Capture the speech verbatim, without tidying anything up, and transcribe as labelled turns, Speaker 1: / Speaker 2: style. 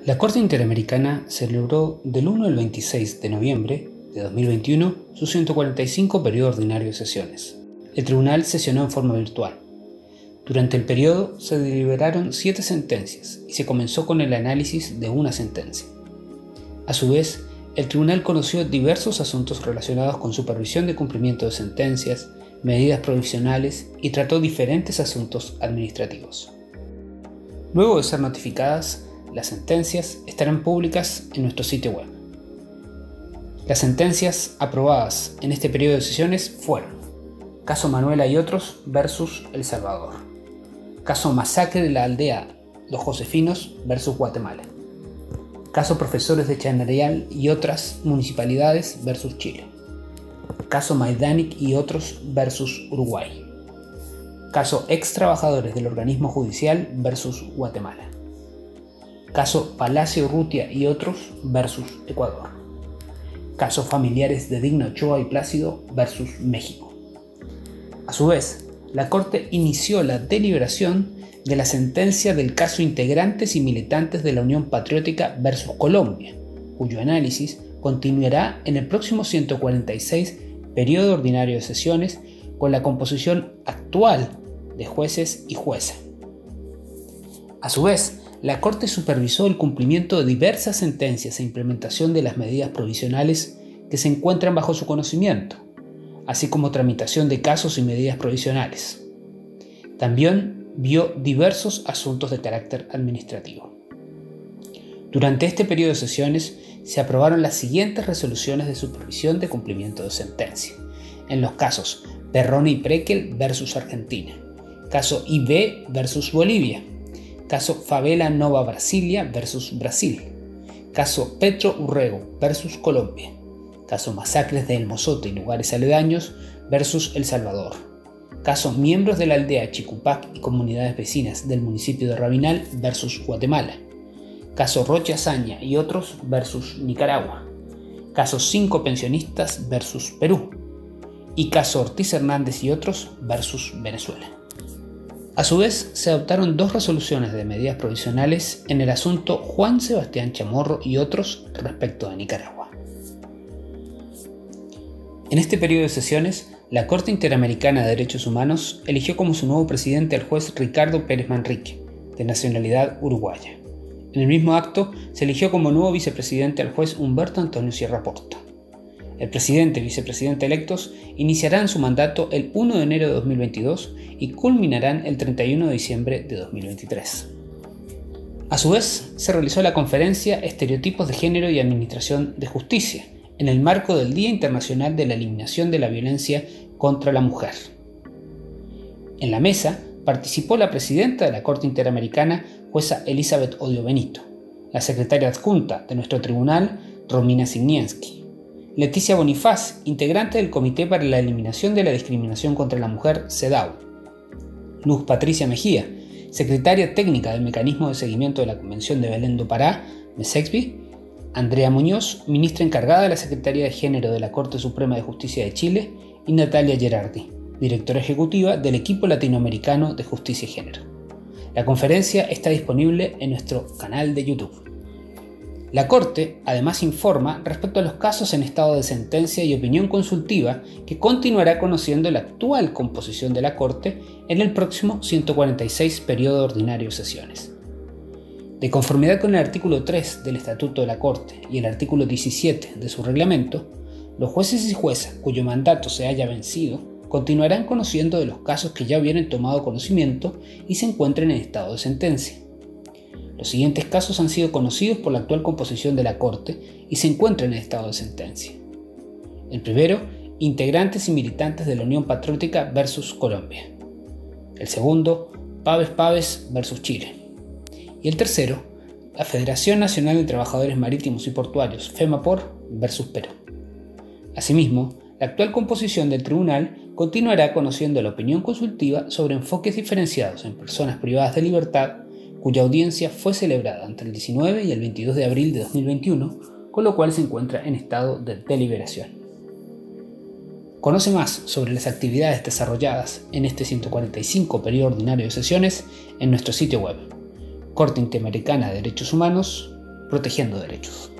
Speaker 1: La Corte Interamericana celebró del uno al veintiséis de noviembre de dos mil veintiuno su ciento cuarenta y cinco periodo ordinario de sesiones. El tribunal sesionó en forma virtual. Durante el periodo se deliberaron siete sentencias y se comenzó con el análisis de una sentencia. A su vez, el tribunal conoció diversos asuntos relacionados con supervisión de cumplimiento de sentencias, medidas provisionales y trató diferentes asuntos administrativos. Luego de ser notificadas, las sentencias estarán públicas en nuestro sitio web. Las sentencias aprobadas en este periodo de sesiones fueron: Caso Manuela y otros versus El Salvador. Caso Masacre de la aldea Los Josefinos versus Guatemala. Caso Profesores de Chanarayal y otras municipalidades versus Chile. Caso Majdanek y otros versus Uruguay. Caso Ex Trabajadores del Organismo Judicial versus Guatemala. Caso Palacio Urrutia y otros versus Ecuador. Caso Familiares de Digna Ochoa y Plácido versus México. A su vez, la Corte inició la deliberación de la sentencia del caso Integrantes y Militantes de la Unión Patriótica versus Colombia, cuyo análisis continuará en el próximo ciento cuarenta y seis periodo ordinario de sesiones con la composición actual de jueces y juezas. A su vez, la Corte supervisó el cumplimiento de diversas sentencias e implementación de las medidas provisionales que se encuentran bajo su conocimiento, así como tramitación de casos y medidas provisionales. También vio diversos asuntos de carácter administrativo. Durante este periodo de sesiones se aprobaron las siguientes resoluciones de supervisión de cumplimiento de sentencia, en los casos Perrone y Prekel versus Argentina, caso I B versus Bolivia, caso Favela Nova Brasilia versus Brasil, caso Petro Urrego versus Colombia, caso Masacres de El Mozote y lugares aledaños versus El Salvador, caso Miembros de la aldea Chicupac y comunidades vecinas del municipio de Rabinal versus Guatemala, caso Rocha Azaña y otros versus Nicaragua, caso Cinco Pensionistas versus Perú y caso Ortiz Hernández y otros versus Venezuela. A su vez, se adoptaron dos resoluciones de medidas provisionales en el asunto Juan Sebastián Chamorro y otros respecto de Nicaragua. En este periodo de sesiones, la Corte Interamericana de Derechos Humanos eligió como su nuevo presidente al juez Ricardo Pérez Manrique, de nacionalidad uruguaya. En el mismo acto, se eligió como nuevo vicepresidente al juez Humberto Antonio Sierra Porta. El presidente y vicepresidente electos iniciarán su mandato el primero de enero de dos mil veintidós y culminarán el treinta y uno de diciembre de dos mil veintitrés. A su vez, se realizó la conferencia Estereotipos de Género y Administración de Justicia, en el marco del Día Internacional de la Eliminación de la Violencia contra la Mujer. En la mesa participó la presidenta de la Corte Interamericana, jueza Elizabeth Odio Benito, la secretaria adjunta de nuestro tribunal, Romina Signiensky, Leticia Bonifaz, integrante del Comité para la Eliminación de la Discriminación contra la Mujer, CEDAW, Luz Patricia Mejía, secretaria técnica del Mecanismo de Seguimiento de la Convención de Belén do Pará, MESECBI, Andrea Muñoz, ministra encargada de la Secretaría de Género de la Corte Suprema de Justicia de Chile, y Natalia Gerardi, directora ejecutiva del Equipo Latinoamericano de Justicia y Género. La conferencia está disponible en nuestro canal de YouTube. La Corte además informa respecto a los casos en estado de sentencia y opinión consultiva que continuará conociendo la actual composición de la Corte en el próximo ciento cuarenta y seis periodo ordinario de sesiones. De conformidad con el artículo tres del Estatuto de la Corte y el artículo diecisiete de su reglamento, los jueces y juezas cuyo mandato se haya vencido continuarán conociendo de los casos que ya hubieran tomado conocimiento y se encuentren en estado de sentencia. Los siguientes casos han sido conocidos por la actual composición de la Corte y se encuentran en estado de sentencia. El primero, Integrantes y Militantes de la Unión Patriótica versus Colombia. El segundo, Paves Paves versus Chile. Y el tercero, la Federación Nacional de Trabajadores Marítimos y Portuarios, FEMAPOR, versus Perú. Asimismo, la actual composición del tribunal continuará conociendo la opinión consultiva sobre enfoques diferenciados en personas privadas de libertad, cuya audiencia fue celebrada entre el diecinueve y el veintidós de abril de dos mil veintiuno, con lo cual se encuentra en estado de deliberación. Conoce más sobre las actividades desarrolladas en este ciento cuarenta y cinco periodo ordinario de sesiones en nuestro sitio web, corte interamericana de derechos humanos protegiendo derechos.